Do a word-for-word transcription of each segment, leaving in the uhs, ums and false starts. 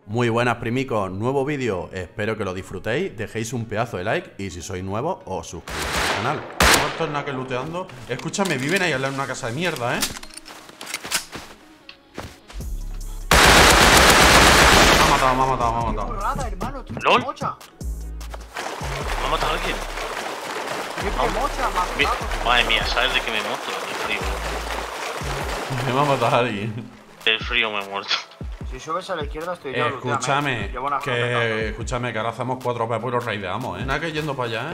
Muy buenas primicos, nuevo vídeo, espero que lo disfrutéis, dejéis un pedazo de like y si sois nuevos os suscribís al canal. No estoy nada que looteando. Escúchame, viven ahí al lado de una casa de mierda, ¿eh? Me ha matado, me ha matado, me ha matado. Nada, hermano, tú ¿Lol? mocha. ¿Me ha matado a alguien? ¿Qué mocha? Me ha Mi- matado. Madre mía, ¿sabes de qué me he muerto? Del frío. Me ha matado a alguien. Del frío me he muerto. Si subes a la izquierda estoy yo. Escúchame, Llevo una que escúchame, que ahora hacemos cuatro pepos y los raideamos, ¿eh? Nada que yendo para allá, ¿eh?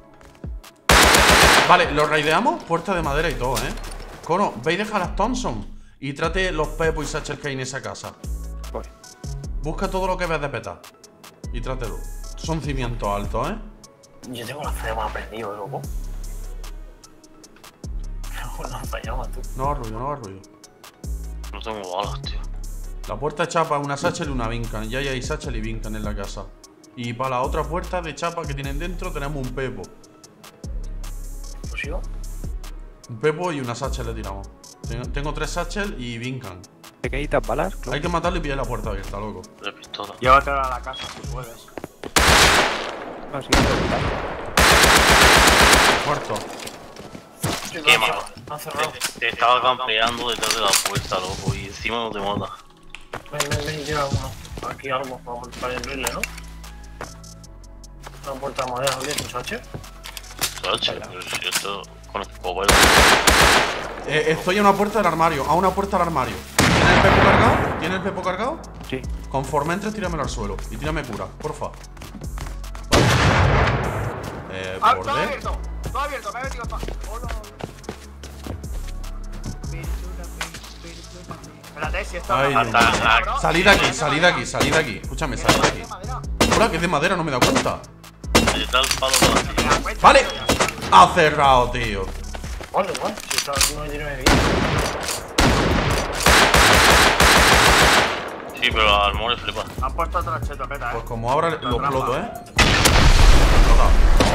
Vale, los raideamos, puerta de madera y todo, ¿eh? Cono, ve y deja las Thompson y trate los pepos y satchel que hay en esa casa. Voy. Busca todo lo que ves de petar y trátelo. Son cimientos altos, ¿eh? Yo tengo la fe más aprendido, loco. No lanzallamas, tú. No hagas ruido, no hagas ruido. No tengo balas, tío. La puerta de chapa, una satchel y una Vincan. Ya hay satchel y Vincan en la casa. Y para la otra puerta de chapa que tienen dentro tenemos un pepo. ¿Pues yo? Un pepo y una satchel le tiramos. Tengo, tengo tres satchel y Vincan. Pequeñitas balas, Hay que matarle y pillar la puerta abierta, loco. De pistola. Llévatela a la casa si puedes. así que Muerto. Qué malo. Te, te estaba campeando detrás de la puerta, loco, y encima no te mata. Ven, ven, ven, lleva uno. Aquí algo para, para abrirle, ¿no? Una puerta de madera abierta, ¿sabes? ¿Sabes? Pero si esto con escoba. Eh, estoy a una puerta del armario. A una puerta del armario. ¿Tiene el pepo cargado? ¿Tiene el pepo cargado? sí. Conforme entres, tíramelo al suelo. Y tírame cura, porfa. Eh, ¡Ah, por todo D. abierto! Todo abierto, me he metido pa... Hola. Espérate, si esto... Ay, no- Dios mío. Cabrón, Salid de aquí, madera, salid de aquí, salid de aquí. Escúchame, salid de aquí. madera. Hola, que es de madera, no me he dado cuenta. Está el palo de la silla. Me da cuenta, Vale. tío, ya está. Ha cerrado, tío. Vale, vale, si está noventa y nueve días. Sí, pero al mole flipa. Me han puesto otra chetopeta, Pues eh. como ahora lo trampa. exploto, ¿eh? Explotado.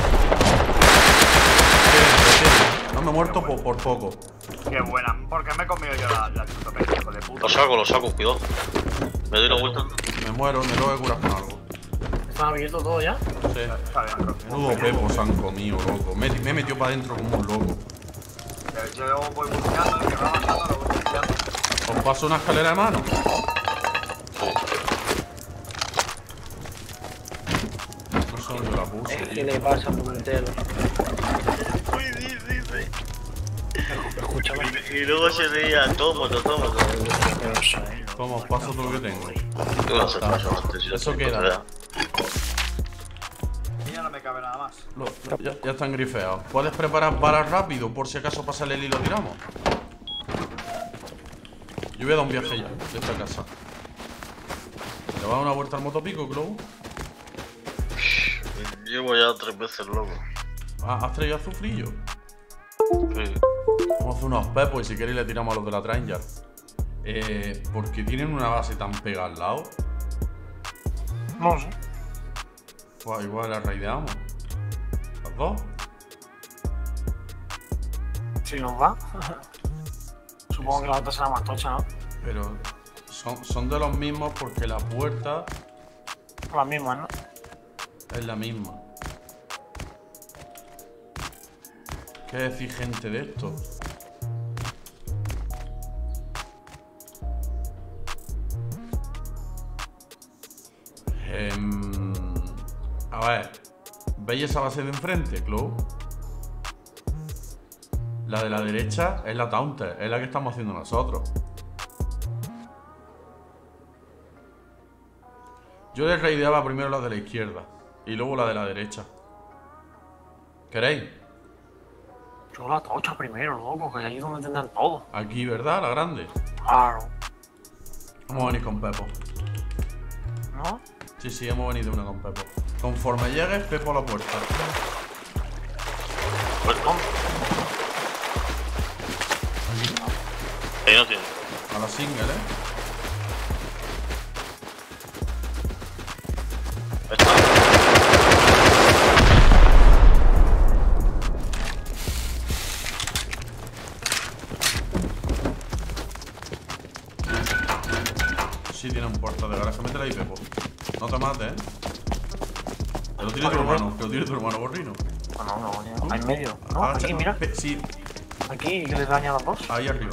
No me he muerto por, por poco. Qué buena. ¿Por qué me he comido yo la, la chetopeta, hijo de puta? Lo saco, lo saco, cuidado. Me doy la vuelta. Me muero, me tengo que curar con algo. ¿Está abierto todo ya? Sí. Está bien, bro. Menudo pepo se han comido, loco. Me, me he metido para adentro como un loco. Yo voy buscando, el que va bajando lo voy buscando. ¿Os paso una escalera de mano? No sé dónde la puse, Es que tío. le pasa por el telo. Uy, sí, sí, sí. Escúchame. Y luego se veía, toma, toma, toma. No sé. Toma, os paso todo lo que tengo. ¿Qué vas a hacer más antes? Si Eso la queda. vea. Y ya no me cabe nada más. Lo- lo- ya, ya están grifeados. ¿Puedes preparar balas rápido por si acaso pasa el hilo y lo tiramos? Yo voy a dar un viaje ya de esta casa. ¿Le va a dar una vuelta al motopico, Globo? Llevo ya tres veces, loco. Ah, ¿has traído azufrillo? Sí. Vamos a hacer unos pepos y si queréis le tiramos a los de la Tranger. Eh, porque tienen una base tan pegada al lado. No sé. Pues igual la raideamos. ¿Las dos? Si nos va. Supongo que la otra será más tocha, ¿no? Pero son, son de los mismos porque la puerta La misma, ¿no? es la misma. ¿Qué decir gente de esto? Em, a ver, ¿veis esa base de enfrente, Clow? La de la derecha es la Taunter, es la que estamos haciendo nosotros. Yo les raideaba primero la de la izquierda y luego la de la derecha. ¿Queréis? Yo la tocha primero, loco, que ahí es donde tendrán todo. Aquí, ¿verdad? La grande. Claro. Vamos a venir con Pepo. ¿No? Sí, sí, hemos venido una con Pepo. Conforme llegues, Pepo a la puerta. Pues no. Ahí no tiene. A la single, ¿eh? Está. Sí, tiene un puerto de garaje. Métela ahí, Pepo. No te mates, ¿eh? Que lo tiene tu hermano, que lo tiene tu hermano, gorrino. No, no, no, no. Ahí en medio. No, Ah, aquí, mira. Sí, Aquí, que le daña a los dos. ahí arriba.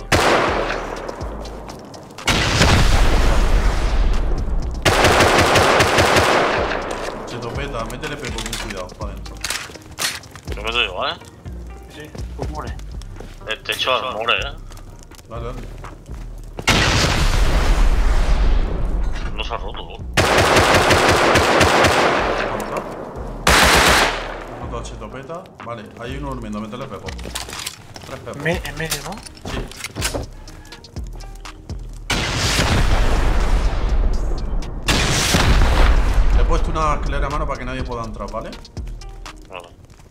Se topeta, métele Pepo con cuidado, para adentro. Yo me doy igual, ¿eh? Sí, pues muere. El techo al more, ¿eh? Dale, dale. No se ha roto, ¿no? Otro chetopeta. Vale, hay uno durmiendo, métele Pepo. Tres Pepos. Me, en medio, ¿no? Sí. Le he puesto una escalera a mano para que nadie pueda entrar, ¿vale? Vale.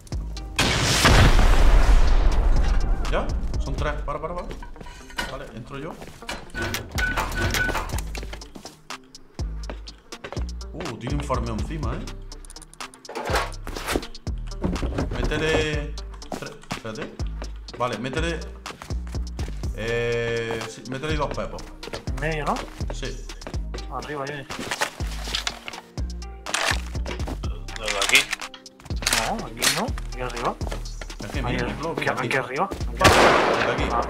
¿Ya? Son tres. Para, para, para. Vale, entro yo. Uh, tiene un farmeo encima, ¿eh? Métele... Tres. Espérate. Vale, métele... Eh... Sí, métele dos Pepos. En medio, ¿no? Sí. Arriba, Johnny. Desde aquí. No, aquí no. Aquí arriba. Aquí, Ahí, mira, aquí, mira, mira, aquí mira. arriba. Desde aquí. Ah,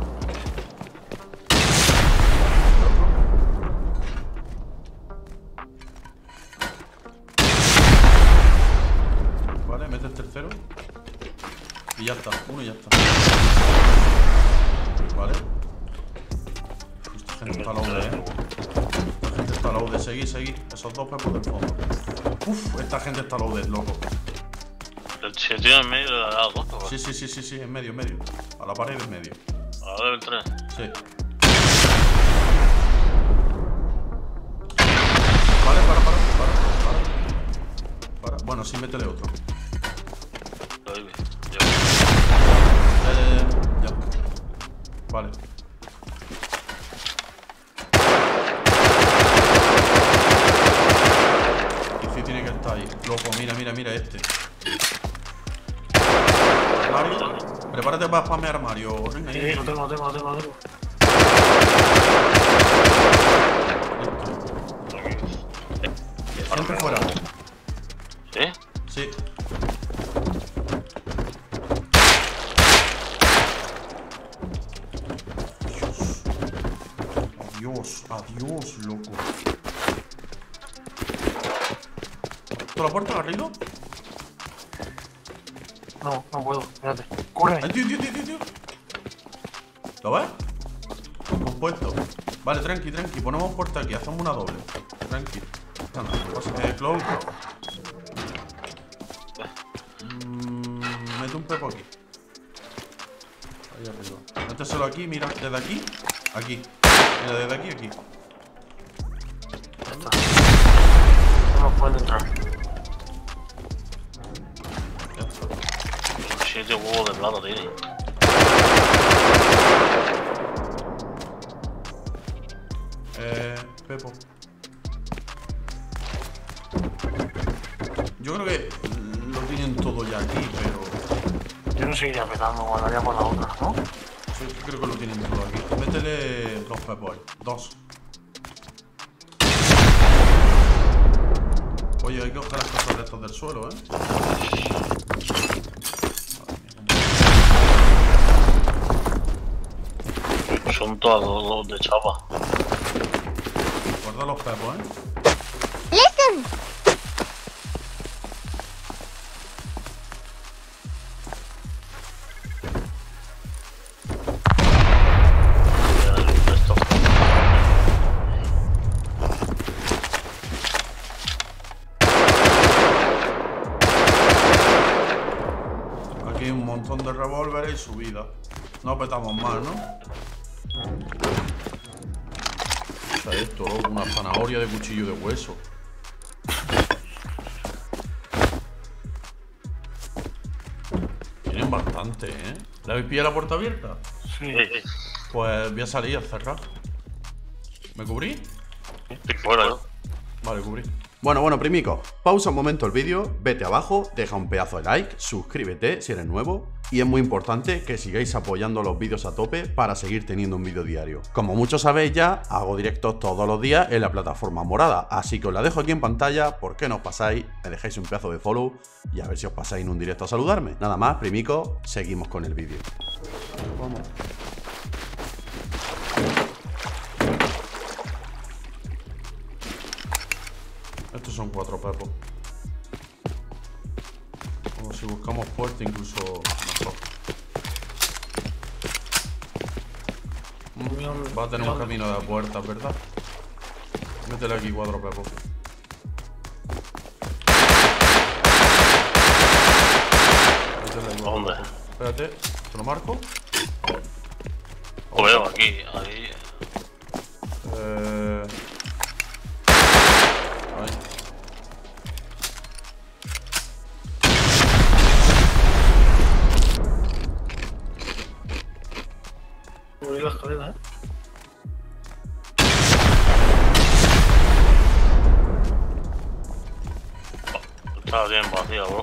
Vale, mete el tercero. Y ya está, uno y ya está. Vale. Esta gente está low de, eh. Esta gente está low de. Seguir, seguir. Esos dos Pepos del fondo. Uf, esta gente está low de, loco. El tío en medio de la dos, ¿no? Sí, sí, sí, sí, sí, en medio, en medio. A la pared en medio. A ver el tres. Sí. Vale, para, para, para, para. Para. Bueno, sí, métele otro. Ahí, ya. Eh, ya. Vale. Y sí tiene que estar ahí. Loco, mira, mira, mira este. Armario. Prepárate para spamear armario. Venga, sí, ahí. lo tengo, lo tengo, lo tengo, lo tengo. Siempre fuera. ¿Sí? Sí. Dios. Adiós, adiós, loco. ¿Tú la puerta arriba? No, no puedo. Espérate. Corre. ¡Ay, tío, tío, tío, tío, tío! ¿Lo ves? Compuesto. Vale, tranqui, tranqui. Ponemos puerta aquí. Hacemos una doble. Tranqui. No, no, pasa que close. Mm, mete un Pepo aquí. Ahí arriba. Méteselo aquí, mira. Desde aquí. Aquí. Mira, desde aquí, aquí. Ya está. No nos pueden entrar. Ya está. Siete huevos de plata tiene. Eh, Pepo. Yo creo que lo tienen todo ya aquí, pero... Yo no seguiría petando, guardaría por la otra, ¿no? Sí, yo creo que lo tienen todo aquí. Métele dos Pepos ahí. Dos. Oye, hay que coger las cosas de estos del suelo, ¿eh? Son todos los de chapa. Guarda los Pepos, ¿eh? Aquí hay un montón de revólveres y subida. No petamos más, ¿no? O sea, esto, una zanahoria de cuchillo de hueso. Tienen bastante, ¿eh? ¿Le habéis pillado la puerta abierta? Sí. Sí, Pues voy a salir a cerrar. ¿Me cubrí? estoy fuera yo. Vale, cubrí. Bueno, bueno, primicos, pausa un momento el vídeo, vete abajo, deja un pedazo de like, suscríbete si eres nuevo y es muy importante que sigáis apoyando los vídeos a tope para seguir teniendo un vídeo diario. Como muchos sabéis ya, hago directos todos los días en la plataforma morada, así que os la dejo aquí en pantalla. ¿Por qué no os pasáis? Me dejáis un pedazo de follow y a ver si os pasáis en un directo a saludarme. Nada más, primicos, seguimos con el vídeo. Vamos. Estos son cuatro pepos. O si buscamos puerta, incluso mejor. Mm, va a tener un camino de puertas, ¿verdad? Métele aquí cuatro pepos. ¿Dónde? Espérate, ¿te lo marco? Lo veo aquí, ahí. Eh... Ahí. Subir la escalera, ¿eh? Está bien vacía, bro.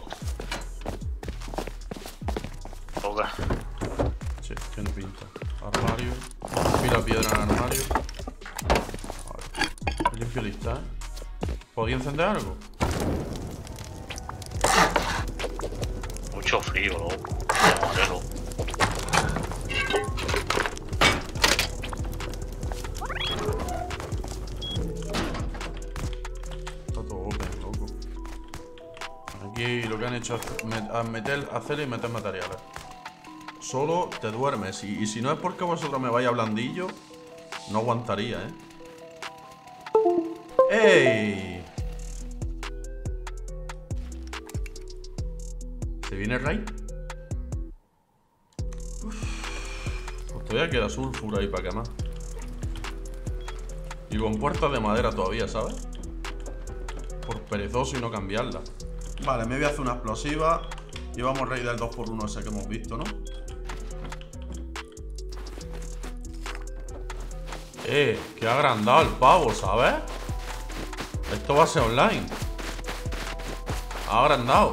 Ok. Sí, tiene pinta. Armario. Mira piedra en el armario. Vale. Limpio lista, ¿eh? ¿Podía encender algo? Mucho frío, loco. Amarelo. Está todo open, loco. Aquí lo que han hecho es met meter, hacer y meter materiales. Solo te duermes. Y, y si no es porque vosotros me vais a blandillo, no aguantaría, ¿eh? ¡Ey! ¿Se viene el raid? Uf. Pues todavía queda sulfur ahí para quemar. Y con puertas de madera todavía, ¿sabes? Por perezoso y no cambiarla. Vale, me voy a hacer una explosiva. Y vamos a raidar el dos por uno ese que hemos visto, ¿no? Eh, que ha agrandado el pavo, ¿sabes? Esto va a ser online. Ha agrandado.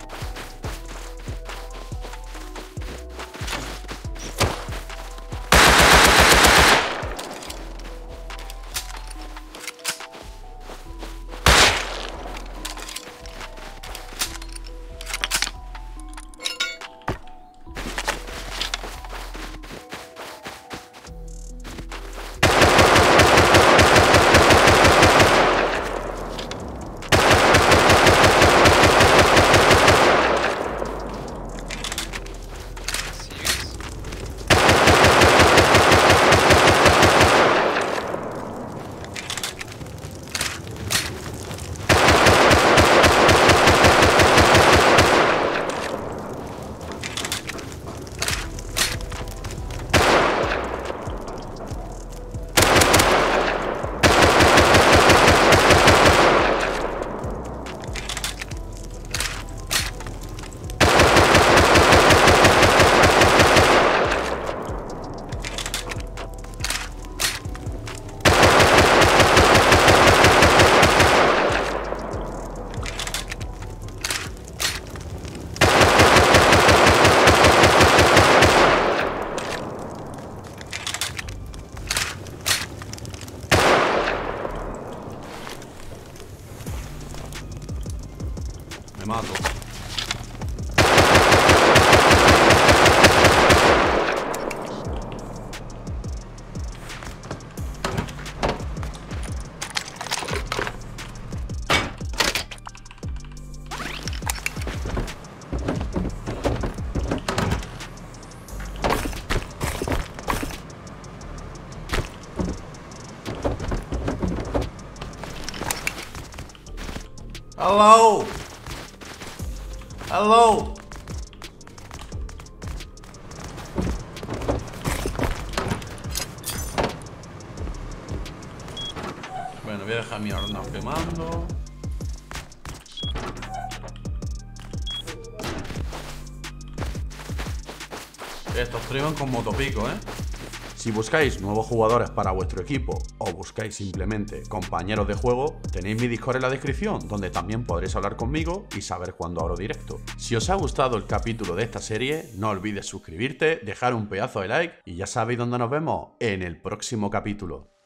Me mato. Hello. Hello. Bueno, voy a dejar mi horno quemando. Estos tres van con motopico, ¿eh? Si buscáis nuevos jugadores para vuestro equipo o buscáis simplemente compañeros de juego, tenéis mi Discord en la descripción, donde también podréis hablar conmigo y saber cuándo abro directo. Si os ha gustado el capítulo de esta serie, no olvides suscribirte, dejar un pedazo de like y ya sabéis dónde nos vemos en el próximo capítulo.